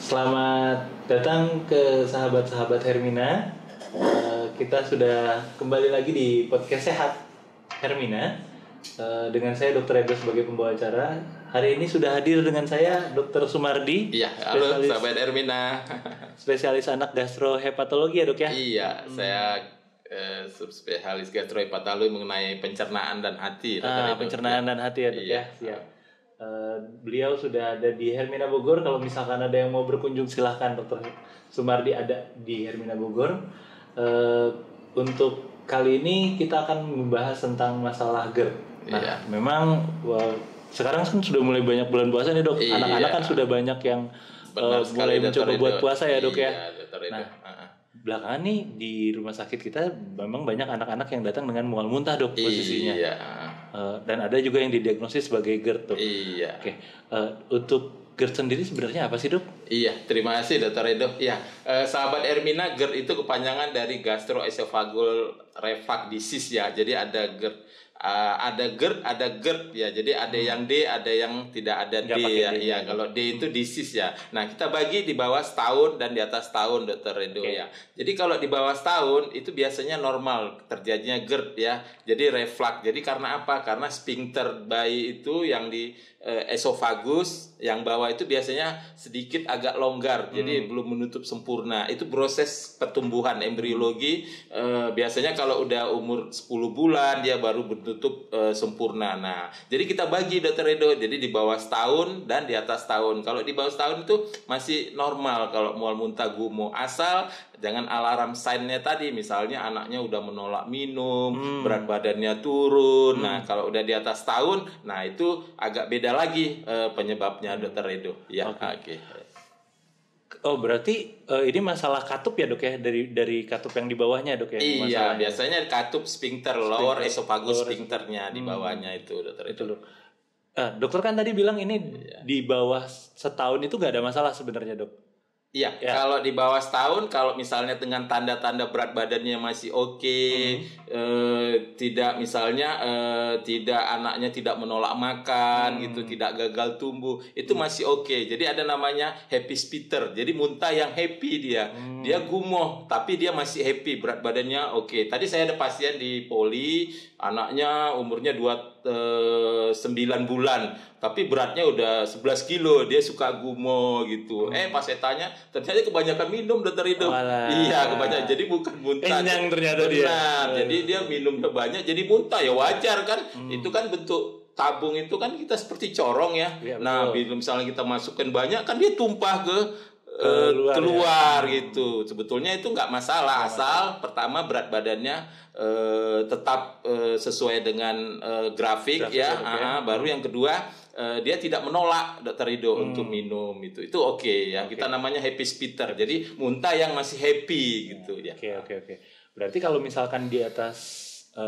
Selamat datang ke sahabat-sahabat Hermina. Kita sudah kembali lagi di podcast Sehat Hermina. Dengan saya Dr. Edo sebagai pembawa acara. Hari ini sudah hadir dengan saya Dr. Sumardi. Iya, halo sahabat Hermina. Spesialis anak gastrohepatologi ya dok ya? Iya, saya subspesialis gastrohepatologi mengenai pencernaan dan hati. Pencernaan dan hati ya dok ya. Siap. Beliau sudah ada di Hermina Bogor. Kalau misalkan ada yang mau berkunjung silahkan Dr. Sumardi ada di Hermina Bogor. Untuk kali ini kita akan membahas tentang masalah GERD. Nah, memang sekarang kan sudah mulai banyak bulan puasa nih dok. Anak-anak kan sudah banyak yang mulai mencoba buat puasa ya dok ya. Nah, belakangan nih di rumah sakit kita memang banyak anak-anak yang datang dengan mual muntah dok posisinya. Dan ada juga yang didiagnosis sebagai GERD dok. Oke. Untuk GERD sendiri sebenarnya apa sih dok? Iya, terima kasih Dr. Edo. Ya, sahabat Hermina, GERD itu kepanjangan dari gastroesophageal reflux disease ya. Jadi ada GERD, ada GERD ya. Jadi ada yang D, ada yang tidak ada D ya. Iya, kalau D itu disease ya. Nah, kita bagi di bawah setahun dan di atas tahun Dr. Edo ya. Jadi kalau di bawah setahun itu biasanya normal terjadinya GERD ya. Jadi reflux. Jadi karena apa? Karena sphincter bayi itu yang di esofagus yang bawah itu biasanya sedikit agak longgar, jadi belum menutup sempurna. Itu proses pertumbuhan embriologi. Biasanya kalau udah umur 10 bulan dia baru bertutup sempurna. Nah, jadi kita bagi Dr. Edo, jadi di bawah setahun dan di atas tahun. Kalau di bawah setahun itu masih normal kalau mual muntah gumo, asal jangan alarm sign-nya tadi, misalnya anaknya udah menolak minum, berat badannya turun. Nah, kalau udah di atas tahun, nah itu agak beda lagi penyebabnya Dr. Edo. Ya, oke. Oh, berarti ini masalah katup ya dok ya, dari katup yang di bawahnya dok ya? Iya, biasanya katup sphincter, lower esophagus sphincternya di bawahnya itu Dr. Edo. Itu dok. Dokter kan tadi bilang ini di bawah setahun itu nggak ada masalah sebenarnya dok? Iya, kalau di bawah setahun, kalau misalnya dengan tanda-tanda berat badannya masih oke, tidak misalnya tidak anaknya tidak menolak makan gitu, tidak gagal tumbuh, itu masih oke. Jadi ada namanya happy sphitter. Jadi muntah yang happy dia. Dia gumoh tapi dia masih happy, berat badannya oke. Tadi saya ada pasien di Poli, anaknya umurnya 9 bulan, tapi beratnya udah 11 kilo, dia suka gumoh gitu. Pas saya tanya, ternyata kebanyakan minum Dr. Edo. Iya, kebanyakan. Jadi bukan muntah. Yang ternyata dia. Jadi dia minumnya banyak, jadi muntah ya wajar kan. Itu kan bentuk tabung itu kan kita seperti corong ya. Nah, misalnya kita masukkan banyak kan dia tumpah ke keluar gitu. Sebetulnya itu nggak masalah, asal pertama berat badannya tetap sesuai dengan grafik ya. Baru yang kedua dia tidak menolak Dr. Edo untuk minum itu oke ya. Kita namanya happy sphitter. Jadi muntah yang masih happy gitu ya. Oke. Berarti kalau misalkan di atas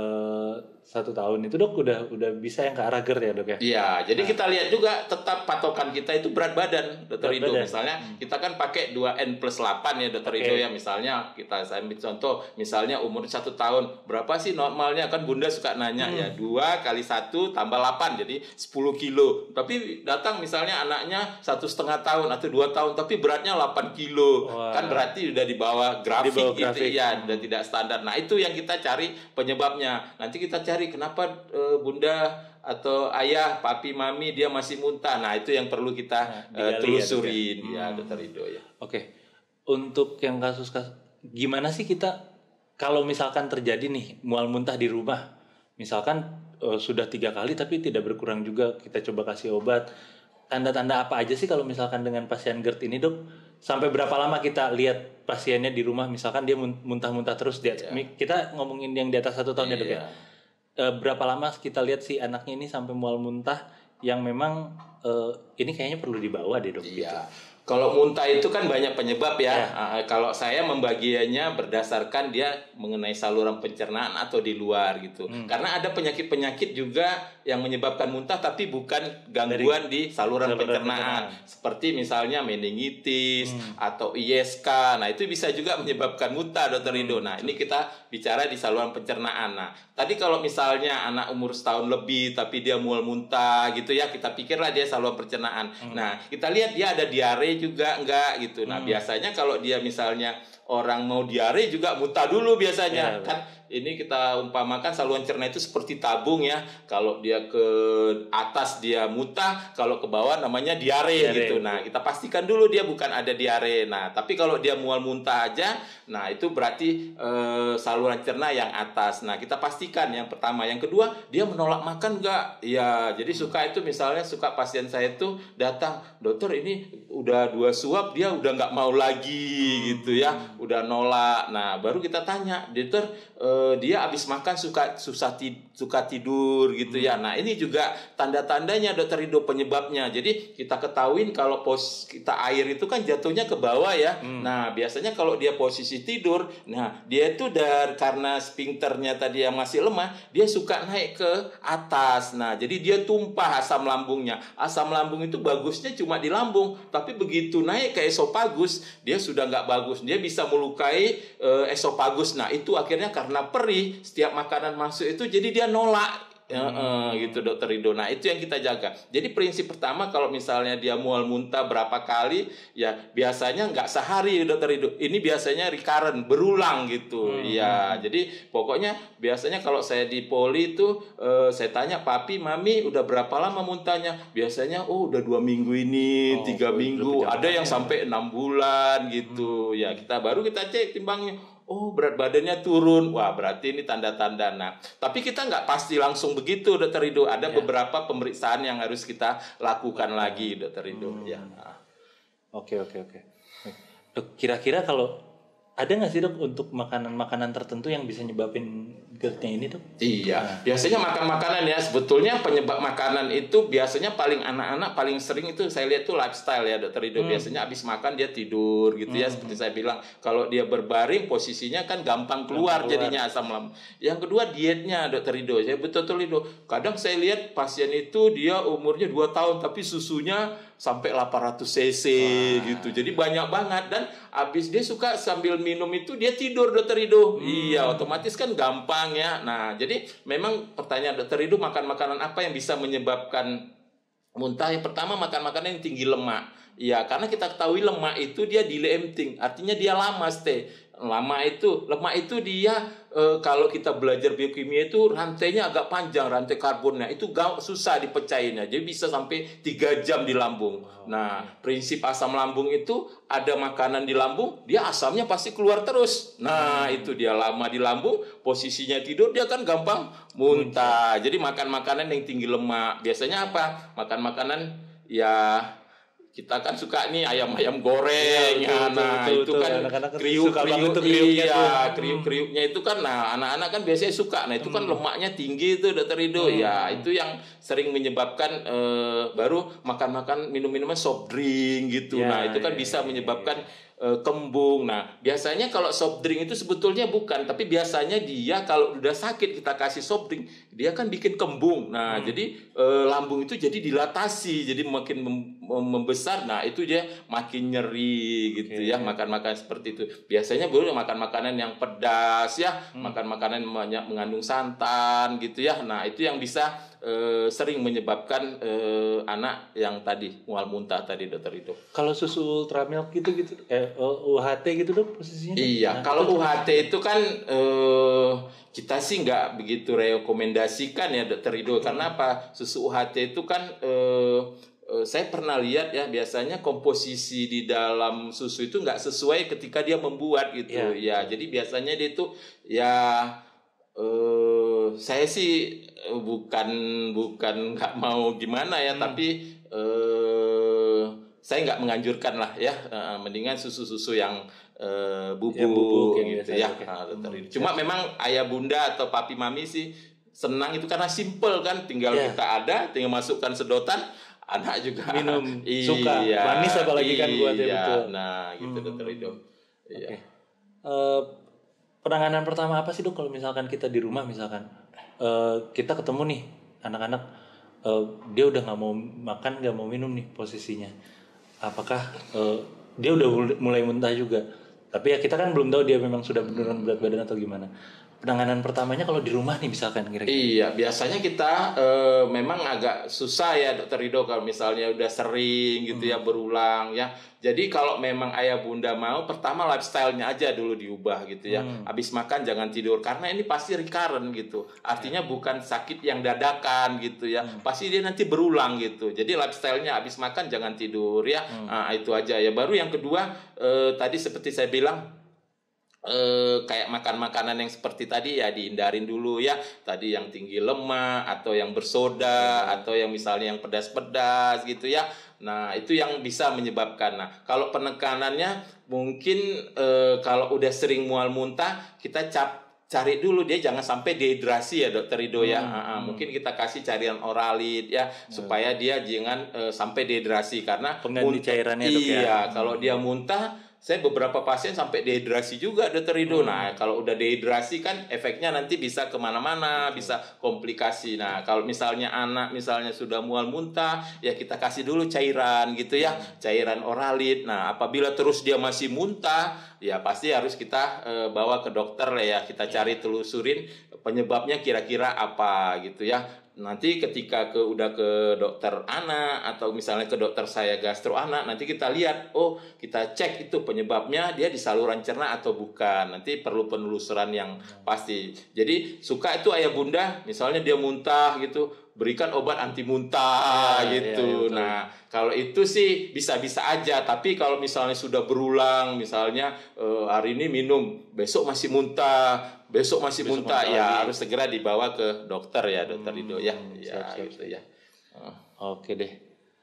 1 tahun itu dok udah bisa yang ke arah GERD ya dok ya? Iya, jadi kita lihat juga tetap patokan kita itu berat badan Dr. Edo. Misalnya kita kan pakai 2N+8 ya Dr. Edo ya. Misalnya saya ambil contoh, misalnya umur 1 tahun berapa sih normalnya, kan Bunda suka nanya ya, 2 kali 1 tambah 8 jadi 10 kilo. Tapi datang misalnya anaknya 1,5 tahun atau 2 tahun tapi beratnya 8 kilo. Kan berarti udah di bawah grafik gitu ya, udah tidak standar. Nah, itu yang kita cari penyebabnya. Nanti kita cari kenapa Bunda atau ayah, papi, mami dia masih muntah. Nah, itu yang perlu kita telusurin ya Dr. Edo ya. Oke. Untuk yang kasus gimana sih kita kalau misalkan terjadi nih mual muntah di rumah, misalkan sudah 3 kali tapi tidak berkurang juga, kita coba kasih obat. Tanda-tanda apa aja sih kalau misalkan dengan pasien GERD ini dok? Sampai berapa lama kita lihat pasiennya di rumah, misalkan dia muntah-muntah terus kita ngomongin yang di atas 1 tahun ya dok ya. Berapa lama kita lihat si anaknya ini sampai mual muntah yang memang ini kayaknya perlu dibawa deh dok. Iya. Kalau muntah itu kan banyak penyebab ya. Kalau saya membagiannya berdasarkan dia mengenai saluran pencernaan atau di luar gitu. Karena ada penyakit-penyakit juga yang menyebabkan muntah tapi bukan gangguan di saluran pencernaan. Seperti misalnya meningitis atau ISK. Nah, itu bisa juga menyebabkan muntah Dr. Edo. Nah, ini kita bicara di saluran pencernaan. Nah, tadi kalau misalnya anak umur 1 tahun lebih tapi dia mual muntah gitu ya, kita pikirlah dia saluran pencernaan. Nah, kita lihat dia ada diare juga enggak gitu. Nah, biasanya kalau dia misalnya orang mau diare juga muntah dulu biasanya. Kan ini kita umpamakan saluran cerna itu seperti tabung ya. Kalau dia ke atas dia muntah, kalau ke bawah namanya diare gitu. Nah, kita pastikan dulu dia bukan ada diare. Nah, tapi kalau dia mual muntah aja, nah itu berarti saluran cerna yang atas. Nah, kita pastikan yang pertama. Yang kedua, dia menolak makan enggak? Ya, jadi suka itu misalnya suka pasien saya itu datang, dokter ini udah 2 suap dia udah nggak mau lagi gitu ya, udah nolak. Nah, baru kita tanya, dokter dia habis makan suka tidur gitu ya. Nah, ini juga tanda-tandanya dokter Rido penyebabnya. Jadi kita ketahuin kalau kita air itu kan jatuhnya ke bawah ya. Nah, biasanya kalau dia posisi tidur, nah dia itu karena sphincternya tadi yang masih lemah, dia suka naik ke atas. Nah, jadi dia tumpah asam lambungnya. Asam lambung itu bagusnya cuma di lambung, tapi begitu naik ke esofagus, dia sudah nggak bagus. Dia bisa melukai esofagus. Nah, itu akhirnya karena perih, setiap makanan masuk itu jadi dia nolak. Gitu dokter Rido. Nah, itu yang kita jaga. Jadi prinsip pertama kalau misalnya dia mual muntah berapa kali, ya biasanya nggak sehari dokter Rido. Ini biasanya recurrent, berulang gitu. Ya, jadi pokoknya biasanya kalau saya di poli itu saya tanya papi, mami udah berapa lama muntahnya? Biasanya udah 2 minggu ini, 3 minggu, ada yang sampai 6 bulan gitu. Ya, baru kita cek timbangnya. Oh, berat badannya turun. Wah, berarti ini tanda-tanda. Nah, tapi kita nggak pasti langsung begitu, dokter Rido. Ada beberapa pemeriksaan yang harus kita lakukan lagi, dokter Rido. Ya. Oke. Dok, kira-kira kalau ada nggak sih dok untuk makanan-makanan tertentu yang bisa nyebabin GERD-nya ini dok? Iya, biasanya makan makanan ya. Sebetulnya penyebab makanan itu biasanya paling anak-anak paling sering itu saya lihat tuh lifestyle ya dokter Rido. Biasanya habis makan dia tidur gitu ya. Seperti saya bilang, kalau dia berbaring posisinya kan gampang keluar jadinya asam lambung. Yang kedua dietnya dokter Rido. Saya betul-betul Rido. Kadang saya lihat pasien itu dia umurnya 2 tahun tapi susunya sampai 800 cc gitu. Jadi banyak banget dan habis dia suka sambil minum itu dia tidur dokter Rido. Iya, otomatis kan gampang ya. Nah, jadi memang pertanyaan dokter Rido, makan makanan apa yang bisa menyebabkan muntah? Yang pertama makan makanan yang tinggi lemak. Iya, karena kita ketahui lemak itu dia delay emptying, artinya dia lama stay. Lemak itu dia kalau kita belajar biokimia itu rantainya agak panjang, rantai karbonnya itu susah dipecahinnya, jadi bisa sampai 3 jam di lambung. Nah, prinsip asam lambung itu ada makanan di lambung, dia asamnya pasti keluar terus. Nah, itu dia lama di lambung, posisinya tidur, dia kan gampang muntah. Jadi makan makanan yang tinggi lemak. Biasanya apa? Makan makanan ya kita kan suka nih ayam-ayam goreng ya, itu kan kriuk-kriuknya itu kan, nah anak-anak kan biasanya suka, nah itu kan lemaknya tinggi itu dokter Rido. Ya itu yang sering menyebabkan baru makan-makan minum-minuman soft drink gitu. Nah itu kan bisa menyebabkan kembung. Nah biasanya kalau soft drink itu sebetulnya bukan, tapi biasanya dia kalau udah sakit kita kasih soft drink, dia kan bikin kembung. Nah jadi lambung itu jadi dilatasi, jadi makin membesar. Nah itu dia makin nyeri gitu ya. Makan-makan seperti itu biasanya boleh makan makanan yang pedas ya, makan makanan banyak mengandung santan gitu ya. Nah itu yang bisa sering menyebabkan anak yang tadi mual muntah tadi dokter itu. Kalau susu ultra milk gitu UHT gitu dok posisinya? Iya, nah, kalau UHT itu kan kita sih nggak begitu rekomendasikan ya dokter Rido. Karena apa? Susu UHT itu kan saya pernah lihat ya, biasanya komposisi di dalam susu itu nggak sesuai ketika dia membuat gitu. Ya jadi biasanya dia itu ya saya sih bukan nggak mau gimana ya, tapi saya nggak menganjurkan lah ya, mendingan susu-susu yang bubuk gitu ya. Cuma memang ayah bunda atau papi mami sih senang itu karena simple kan, tinggal kita tinggal masukkan sedotan, anak juga minum suka, manis apalagi kan buatnya betul. Nah gitu dokter Rido. Iya. Penanganan pertama apa sih dok kalau misalkan kita di rumah, misalkan kita ketemu nih anak-anak dia udah nggak mau makan, nggak mau minum nih posisinya, apakah dia udah mulai muntah juga, tapi ya kita kan belum tahu dia memang sudah beneran berat badan atau gimana. penanganan pertamanya kalau di rumah nih misalkan kira-kira? Iya, biasanya kita memang agak susah ya Dokter Rido kalau misalnya udah sering gitu ya berulang ya. Jadi kalau memang ayah bunda mau, pertama lifestyle-nya aja dulu diubah gitu ya. Habis makan jangan tidur karena ini pasti recurrent gitu. Artinya bukan sakit yang dadakan gitu ya. Pasti dia nanti berulang gitu. Jadi lifestyle-nya habis makan jangan tidur ya. Nah, itu aja ya. Baru yang kedua tadi seperti saya bilang kayak makan makanan yang seperti tadi ya dihindarin dulu ya, tadi yang tinggi lemak atau yang bersoda atau yang misalnya yang pedas-pedas gitu ya. Nah itu yang bisa menyebabkan. Nah kalau penekanannya mungkin kalau udah sering mual muntah kita cari dulu dia jangan sampai dehidrasi ya Dokter Rido ya. Mungkin kita kasih cairan oralit ya supaya dia jangan sampai dehidrasi karena pengganti cairannya Dok ya. Iya, kalau dia muntah saya beberapa pasien sampai dehidrasi juga Dokter Rido. Nah kalau udah dehidrasi kan efeknya nanti bisa kemana-mana, bisa komplikasi. Nah kalau misalnya anak misalnya sudah mual muntah, ya kita kasih dulu cairan gitu ya, cairan oralit. Nah apabila terus dia masih muntah, ya pasti harus kita bawa ke dokter lah ya. Kita cari telusurin penyebabnya kira-kira apa gitu ya. Nanti ketika udah ke dokter anak atau misalnya ke dokter saya gastro anak, nanti kita lihat, oh kita cek itu penyebabnya dia di saluran cerna atau bukan. Nanti perlu penelusuran yang pasti. Jadi suka itu ayah bunda, misalnya dia muntah gitu, berikan obat anti muntah gitu. Nah kalau itu sih bisa-bisa aja. Tapi kalau misalnya sudah berulang, misalnya hari ini minum, besok masih muntah. Besok muntah ya harus segera dibawa ke dokter ya Dokter Rido ya. Ya siap, gitu ya. Oke deh.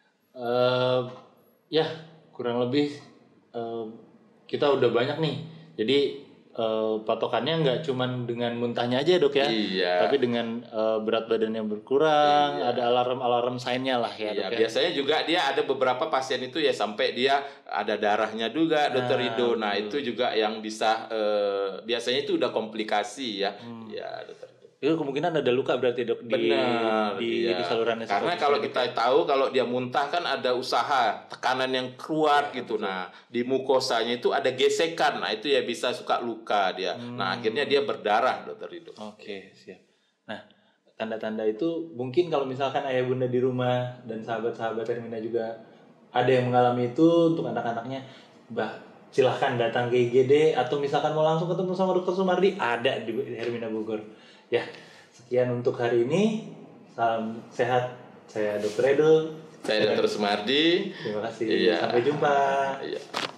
Ya kurang lebih kita udah banyak nih. Jadi patokannya nggak cuman dengan muntahnya aja Dok ya. Iya. Tapi dengan berat badannya berkurang, ada alarm sign-nya lah ya Dok ya. Biasanya juga dia ada beberapa pasien itu ya sampai dia ada darahnya juga Dokter Rido. Nah itu juga yang bisa biasanya itu udah komplikasi ya. Ya Dokter Rido. Itu kemungkinan ada luka berarti Dok di salurannya. Karena kalau kita tahu kalau dia muntah kan ada usaha tekanan yang kuat gitu. Betul. Nah di mukosanya itu ada gesekan. Nah itu ya bisa suka luka dia. Nah akhirnya dia berdarah Dokter Rido. Oke siap. Nah tanda-tanda itu mungkin kalau misalkan ayah bunda di rumah dan sahabat-sahabat Hermina juga ada yang mengalami itu untuk anak-anaknya, silahkan datang ke IGD atau misalkan mau langsung ketemu sama Dokter Sumardi, ada di Hermina Bogor. Ya, sekian untuk hari ini. Salam sehat. Saya Dokter Edo. Saya Dokter Sumardi. Terima kasih. Iya. Sampai jumpa. Iya.